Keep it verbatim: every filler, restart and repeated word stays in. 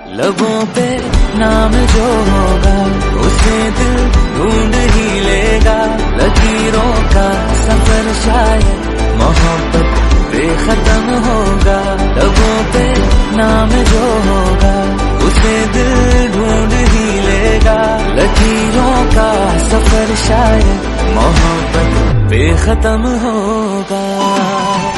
लबों पे नाम जो होगा उसे दिल ढूंढ ही लेगा। लकीरों का सफर शायद मोहब्बत बेखत्म होगा। लबों पे नाम जो होगा उसे दिल ढूंढ ही लेगा। लकीरों का सफर शायद मोहब्बत बेखत्म होगा।